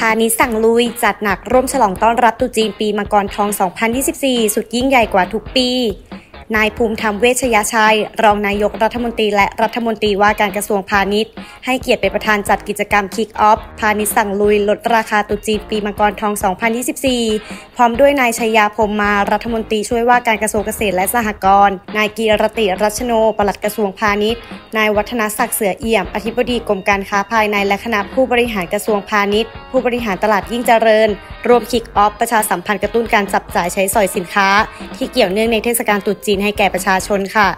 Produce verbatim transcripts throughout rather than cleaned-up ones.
าณิชย์สั่งลุยจัดหนักร่วมฉลองต้อนรับตรุษจีนปีมังกรทอง สองพันยี่สิบสี่ สุดยิ่งใหญ่กว่าทุกปีนายภูมิธรรมเวชยชัยรองนายกรัฐมนตรีและรัฐมนตรีว่าการกระทรวงพาณิชย์ให้เกียรติเป็นประธานจัดกิจกรรม Kick Off พาณิชย์สั่งลุยลดราคาตรุษจีนปีมังกรทอง สองพันยี่สิบสี่ พร้อมด้วยนายชัยยาพรหมมารัฐมนตรีช่วยว่าการกระทรวงเกษตรและสหกรณ์นายกีรติรัชโนปลัดกระทรวงพาณิชย์นายวัฒนศักดิ์เสือเอี่ยมอธิบดีกรมการค้าภายในและคณะผู้บริหารกระทรวงพาณิชย์ผู้บริหารตลาดยิ่งเจริญรวม Kick Off ประชาสัมพันธ์กระตุ้นการจับจ่ายใช้สอยสินค้าที่เกี่ยวเนื่องในเทศกาลตรุษจีนให้แก่ประชาชนค่ะ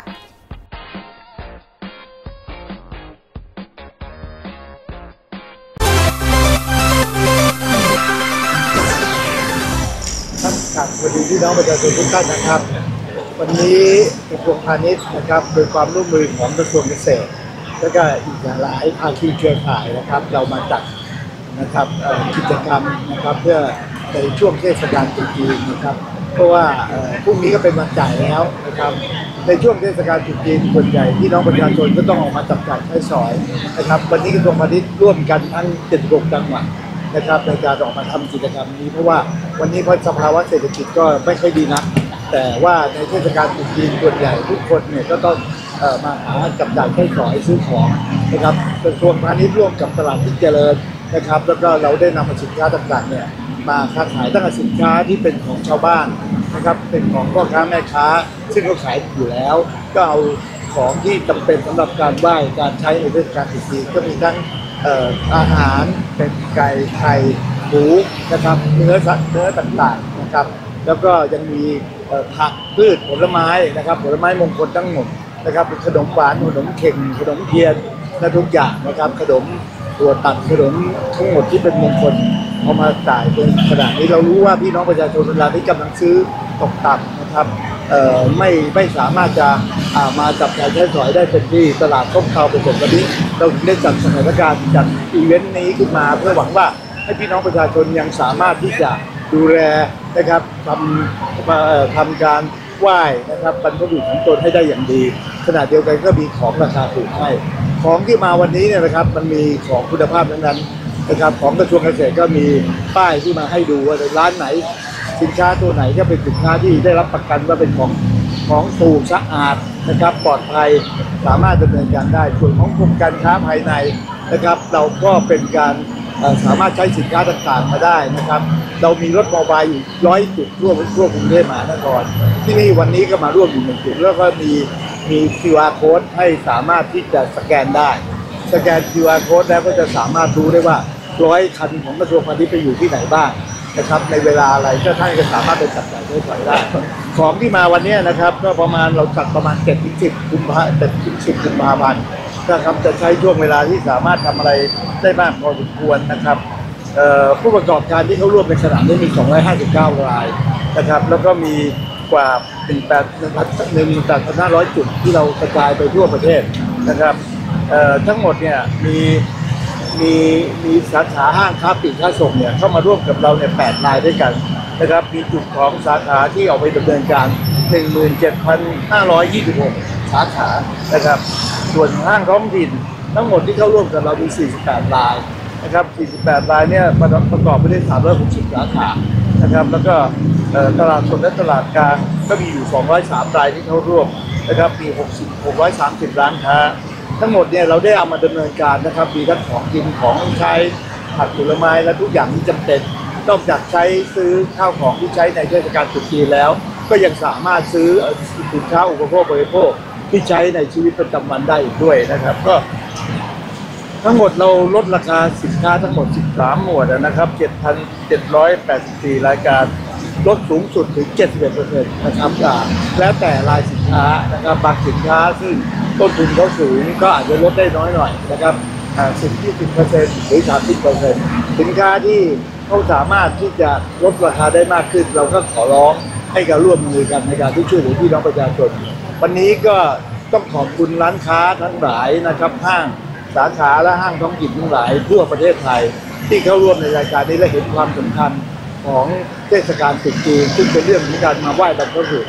ครับสวัสดีพี่น้องประชาชนทุกท่านนะครับวันนี้กระทรวงพาณิชย์นะครับโดยความร่วมมือของกระทรวงเกษตรและก็อีกหลายภาคีเครือข่ายนะครับเรามาจัดนะครับกิจกรรมนะครับเพื่อในช่วงเทศกาลตรุษจีนนะครับเพราะว่าพรุ่งนี้ก็เป็นวันจ่ายแล้วนะครับในช่วงเทศกาลตรุษจีนส่วนใหญ่พี่น้องประชาชนก็ต้องออกมาจับจ่ายใช้สอยนะครับวันนี้กระทรวงพาณิชย์ร่วมกันทั้งเจ็ดสิบหกจังหวัดนะครับในการออกมาทำกิจกรรมนี้เพราะว่าวันนี้เพราะสภาวะเศรษฐกิจก็ไม่ค่อยดีนักแต่ว่าในเทศกาลตรุษจีนส่วนใหญ่ทุกคนเนี่ยก็ต้องมาหาจับจ่ายใช้สอยซื้อของนะครับกระทรวงพาณิชย์ร่วมกับตลาดยิ่งเจริญนะครับแล้วก็เราได้นำสินค้าต่างๆเนี่ยมาค้าขายตั้งแต่สินค้าที่เป็นของชาวบ้านนะครับเป็นของพ่อค้าแม่ค้าซึ่งเขาขายอยู่แล้วก็เอาของที่จำเป็นสำหรับการไหว้การใช้ในเทศกาลตรุษจีนก็มีทั้งอาหารเป็นไก่ไข่หมูนะครับเนื้อสัตว์เนื้อต่างๆนะครับแล้วก็ยังมีผักพืชผลไม้นะครับผลไม้มงคลทั้งหมดนะครับขนมหวานขนมเข่งขนมเทียนและทุกอย่างนะครับขนมตัวตัดขนมทั้งหมดที่เป็นมงคลเอามาจ่ายเป็นขนาดนี้เรารู้ว่าพี่น้องประชาชนเวลาที่กำลังซื้อตกต่ำนะครับไม่ไม่สามารถจะมาจับจ่ายใช้สอยได้เป็นที่ตลาดต้มเขาเป็นส่วนวันนี้เราได้จัดสถานการณ์จัดอีเวนต์นี้ขึ้นมาเพื่อหวังว่าให้พี่น้องประชาชนยังสามารถที่จะดูแลนะครับทำทำการไหว้นะครับบรรพบุรุษของตนให้ได้อย่างดีขณะเดียวกันก็มีของราคาถูกให้ของที่มาวันนี้เนี่ยนะครับมันมีของคุณภาพทั้งนั้นนะครับของกระทรวงเกษตรก็มีป้ายที่มาให้ดูว่าร้านไหนสินค้าตัวไหนก็เป็นสินค้าที่ได้รับประกันว่าเป็นของของถูกสะอาดนะครับปลอดภัยสามารถดำเนินการได้ส่วนของกรมการค้าภายในนะครับเราก็เป็นการสามารถใช้สินค้าต่างๆมาได้นะครับเรามีรถโมบายอยู่ร้อยจุดทั่วทั่วกรุงเทพมหานครที่นี่วันนี้ก็มาร่วมอยู่หนึ่งจุดแล้วก็มีมี คิว อาร์ Code ให้สามารถที่จะสแกนได้สแกน คิว อาร์ Code แล้วก็จะสามารถรู้ได้ว่าร้อยคันของกระทรวงพาณิชย์ไปอยู่ที่ไหนบ้างนะครับในเวลาอะไรก็ท่านก็สามารถไปจับจ่ายใช้สอยได้ของที่มาวันนี้นะครับก็ประมาณเราจัดประมาณเจ็ดถึงสิบกุมภาพันธ์เจ็ดถึงสิบกุมภาพันธ์นะครับจะใช้ช่วงเวลาที่สามารถทำอะไรได้มากพอสมควรนะครับผู้ประกอบการที่เขาร่วมในขณะนี้มีสองร้อยห้าสิบเก้ารายนะครับแล้วก็มีกว่าหนึ่งแปดหนึ่งพันหนึ่งพันห้าร้อยจุดที่เรากระจายไปทั่วประเทศนะครับทั้งหมดเนี่ยมีมีมีสาขาห้างค้าปลีกค้าส่งเนี่ยเข้ามาร่วมกับเราเนี่ยแปดรายด้วยกันนะครับมีจุดของสาขาที่ออกไปดำเนินการ หนึ่งหมื่นเจ็ดพันห้าร้อยยี่สิบหก สาขานะครับส่วนห้างท้องถิ่นทั้งหมดที่เข้าร่วมกับเรามีสี่สิบแปดรายนะครับสี่สิบแปดรายเนี่ยประกอบไปด้วยสามร้อยหกสิบสาขานะครับแล้วก็ตลาดสดและตลาดกลางก็มีอยู่สองร้อยสามรายที่เข้าร่วมนะครับมีหกสิบ หกร้อยสามสิบร้านค้าทั้งหมดเนี่ยเราได้เอามาดำเนินการนะครับมีทั้งของกินของใช้ผักผลไม้และทุกอย่างที่จำเป็นนอกจากใช้ซื้อข้าวของที่ใช้ในเทศกาลตรุษจีนแล้วก็ยังสามารถซื้อสินค้าอุปโภคบริโภคที่ใช้ในชีวิตประจำวันได้อีกด้วยนะครับก็ทั้งหมดเราลดราคาสินค้าทั้งหมดสิบสามหมวดนะครับ เจ็ดพันเจ็ดร้อยแปดสิบสี่ รายการลดสูงสุดถึง เจ็ดสิบเอ็ดเปอร์เซ็นต์ นะครับแล้วแต่รายสินค้านะครับบางสินค้าซึ่งต้นทุนเขาสูงก็อาจจะลดได้น้อยหน่อยนะครับสิบ ยี่สิบเปอร์เซ็นต์หรือสามสิบเปอร์เซ็นต์สินค้าที่เขาสามารถที่จะลดราคาได้มากขึ้นเราก็ขอร้องให้การร่วมมือกันในการที่ช่วยเหลือพี่น้องประชาชนวันนี้ก็ต้องขอบคุณร้านค้าทั้งหลายนะครับห้างสาขาและห้างท้องถิ่นทั้งหลายทั่วประเทศไทยที่เข้าร่วมในรายการนี้และเห็นความสำคัญของเทศกาลตรุษจีนซึ่งเป็นเรื่องของการมาไหว้บรรพบุรุษ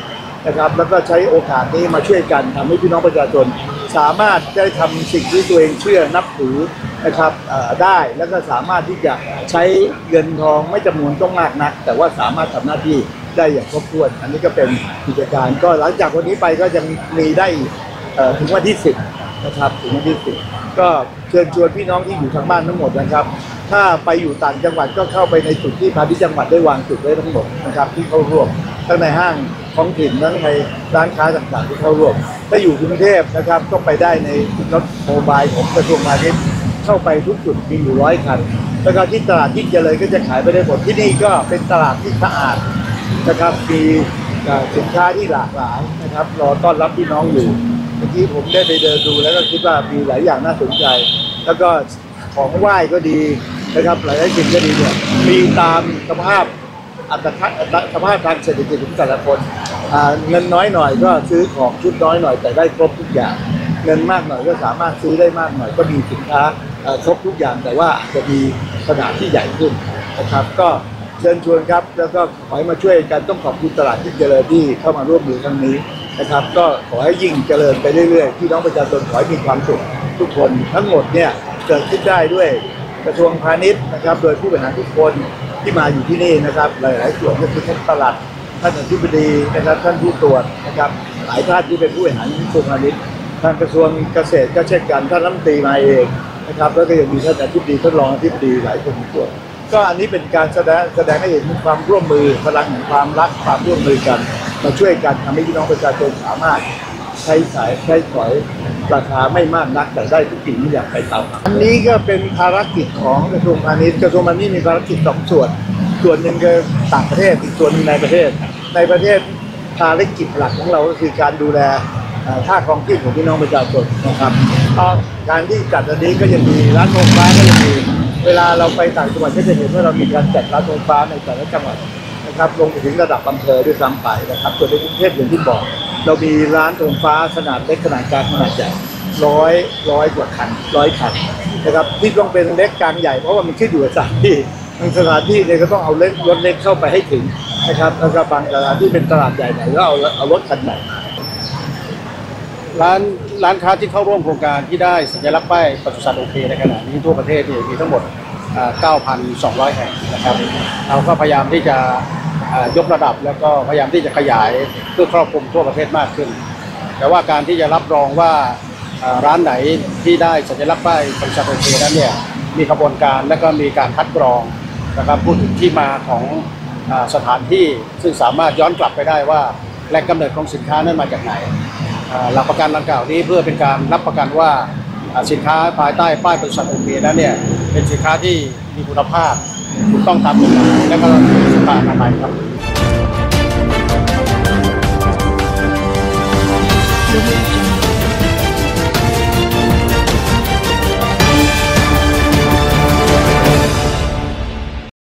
นะครับแล้วก็ใช้โอกาสนี้มาช่วยกันทำให้พี่น้องประชาชนสามารถได้ทำสิ่งที่ตัวเองเชื่อนับถือนะครับได้แล้วก็สามารถที่จะใช้เงินทองไม่จำนวนต้องมากนักแต่ว่าสามารถทำหน้าที่ได้อย่างครบถ้วนอันนี้ก็เป็นกิจการก็หลังจากวันนี้ไปก็ยังมีได้ถึงวันที่สิบนะครับถึงวันที่สิบก็เชิญชวนพี่น้องที่อยู่ทางบ้านทั้งหมดนะครับถ้าไปอยู่ต่างจังหวัดก็เข้าไปในจุดที่พาณิชย์จังหวัดได้วางจุดไว้ทั้งหมดนะครับที่เข้าร่วมทั้งในห้างท้องถิ่นทั้งในร้านค้าต่างๆที่เข้าร่วมถ้าอยู่กรุงเทพนะครับก็ไปได้ในรถโมบายของกระทรวงพาณิชย์เข้าไปทุกจุดมีอยู่ร้อยคันแล้วก็ที่ตลาดยิ่งเจริญก็จะขายไปได้หมดที่นี่ก็เป็นตลาดที่สะอาดนะครับมีสินค้าที่หลากหลายนะครับรอต้อนรับพี่น้องอยู่เมื่อกี้ผมได้ไปเดินดูแล้วก็คิดว่ามีหลายอย่างน่าสนใจแล้วก็ของไหว้ก็ดีนะครับหลายๆสิ่งก็ดีเนี่ยมีตามสภาพอัตราสภาพทางเศรษฐกิจของแต่ละคนเงินน้อยหน่อยก็ซื้อของชุดน้อยหน่อยแต่ได้ครบทุกอย่างเงินมากหน่อยก็สามารถซื้อได้มากหน่อยก็มีสินค้าครบทุกอย่างแต่ว่าจะมีขนาดที่ใหญ่ขึ้นนะครับก็เชิญชวนครับแล้วก็ขอให้มาช่วยกันต้องขอบคุณตลาดยิ่งเจริญที่เข้ามาร่วมมือครั้งนี้นะครับก็ขอให้ยิ่งเจริญไปเรื่อยๆพี่น้องประชาชนขอให้มีความสุขทุกคนทั้งหมดเนี่ยเกิดขึ้นได้ด้วยกระทรวงพาณิชย์นะครับโดยผู้บริหารทุกคนที่มาอยู่ที่นี่นะครับหลายๆส่วนก็คือท่านปลัดท่านอธิบดีนะครับท่านผู้ตรวจนะครับหลายท่านที่เป็นผู้บริหารกระทรวงพาณิชย์ทางกระทรวงเกษตรก็เช่นกันท่านรัฐมนตรีมาเองนะครับแล้วก็ยังมีท่านอธิบดีท่านรองอธิบดีหลายคนตรวจก็อันนี้เป็นการแสดงแสดงให้เห็นความร่วมมือพลังแห่งความรักความร่วมมือกันมาช่วยกันทำให้พี่น้องประชาชนสามารถใช้สายใช้สอยราคาไม่มากนักแต่ได้ทุกสิ่งทุกอย่างไปตามอันนี้ก็เป็นภารกิจของกระทรวงพาณิชย์กระทรวงพาณิชย์มีภารกิจสองส่วนส่วนหนึ่งคือต่างประเทศอีกส่วนนึงในประเทศในประเทศภารกิจหลักของเราก็คือการดูแลค่าครองชีพของพี่น้องประชาชนนะครับการที่จัดอันนี้ก็ยังมีร้านโรงฟ้าก็ยังมีเวลาเราไปต่างจังหวัดก็จะเห็นว่าเรามีการจัดร้านโรงฟ้าในแต่ละจังหวัดนะครับลงไปถึงระดับอำเภอด้วยซ้ำไปนะครับส่วนในกรุงเทพอย่างที่บอกเรามีร้านโรงฟ้าขนาดเล็กขนาดกลางขนาดใหญ่ร้อยร้อยกว่าคันร้อยคันนะครับที่ต้องเป็นเล็กกลางใหญ่เพราะว่ามันขึ้นอยู่กับสถานที่บางสถานที่เนี่ยก็ต้องเอาเล็กรถเล็กเข้าไปให้ถึงนะครับแล้วก็บางสถานที่เป็นตลาดใหญ่ไหนก็เอาเอารถคันใหญ่ร้านร้านค้าที่เข้าร่วมโครงการที่ได้สัญลักษณ์ป้ายปศุสัตว์โอเคในขณะนี้ทั่วประเทศมีทั้งหมด เก้าพันสองร้อย แห่งนะครับเราก็พยายามที่จะยกระดับแล้วก็พยายามที่จะขยายเพื่อครอบคลุมทั่วประเทศมากขึ้นแต่ว่าการที่จะรับรองว่าร้านไหนที่ได้สัญลักษณ์ป้ายปศุสัตว์โอเคนั้นเนี่ยมีกระบวนการและก็มีการคัดกรองนะครับพูดถึงที่มาของสถานที่ซึ่งสามารถย้อนกลับไปได้ว่าแหล่งกำเนิดของสินค้านั้นมาจากไหนหลักประกันดังกล่าวนี้เพื่อเป็นการรับประกันว่าสินค้าภายใต้ป้ายปศุสัตว์โอเคนั้นเนี่ยเป็นสินค้าที่มีคุณภาพถูกต้องตามกฎหมายและก็สุขอนามัยครับ